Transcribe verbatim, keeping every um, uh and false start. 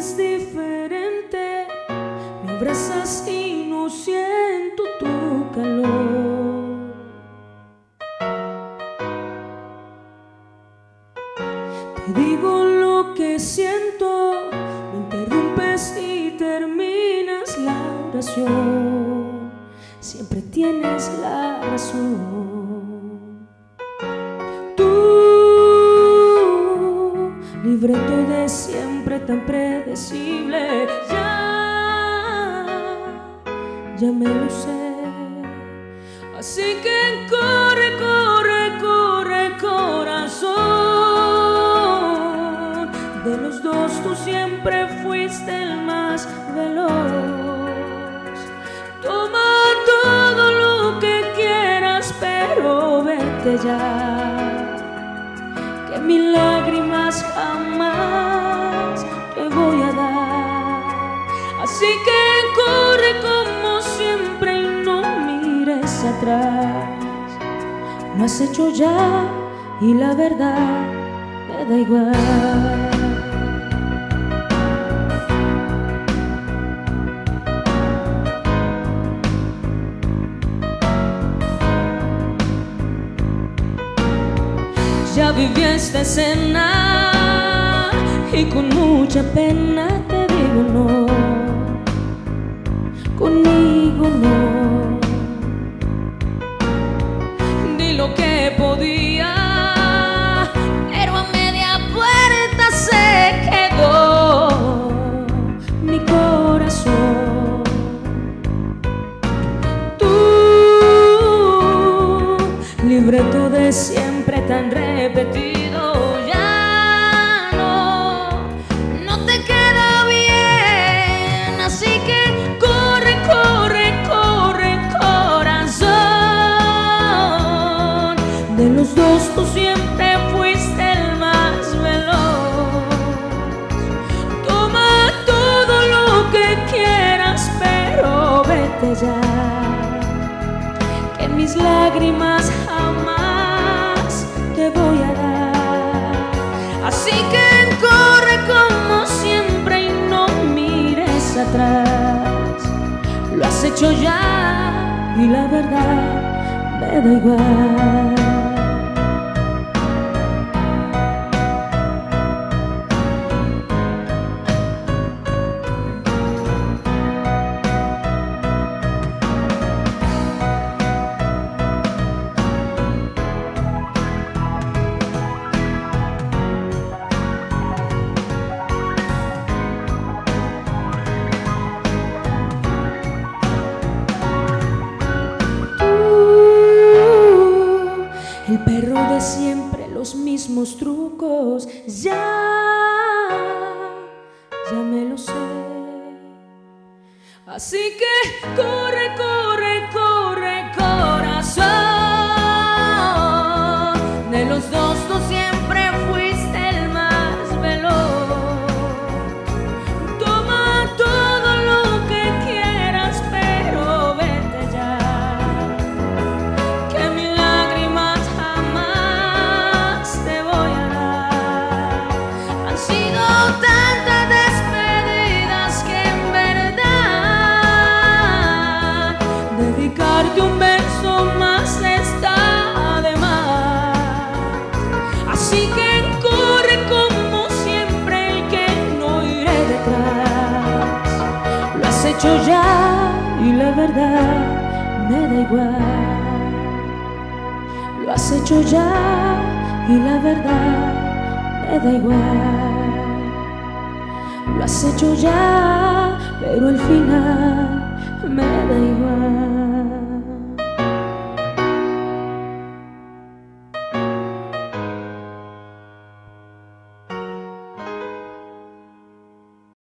miras diferente, me abrazas y no siento tu calor. Te digo lo que siento, me interrumpes y terminas la oración. Siempre tienes la razón. Tú, libreto de siempre tan predecible, ya, ya me lo sé. Así que corre, corre, corre, corazón. De los dos tú siempre fuiste el más veloz. Toma todo lo que quieras, pero vete ya, que mis lágrimas jamás te voy a dar. Así que corre como siempre y no mires atrás. Lo has hecho ya y la verdad me da igual. Ya viví esta escena y con mucha pena te digo no, conmigo no. Di lo que podía, pero a media puerta se quedó mi corazón. Tú, libreto de siempre tan repetido, ya no, no te queda bien. Así que corre, corre, corre, corazón. De los dos tú siempre fuiste el más veloz. Toma todo lo que quieras, pero vete ya, que mis lágrimas jamás te voy a dar. Así que corre como siempre y no mires atrás. Lo has hecho ya y la verdad me da igual. El perro de siempre, los mismos trucos, ya, ya me lo sé. Así que corre, corre, corre, corazón. De los dos tú siempre fuiste el más veloz. Toma todo lo que quieras, pero vete ya, que mis lágrimas jamás te voy a dar. Han sido tantas despedidas que en verdad dedicarte un beso más está de más. Así que corre como siempre y que no iré detrás. Lo has hecho ya y la verdad me da igual. Lo has hecho ya y la verdad me da igual. Lo has hecho ya, pero al final me da igual.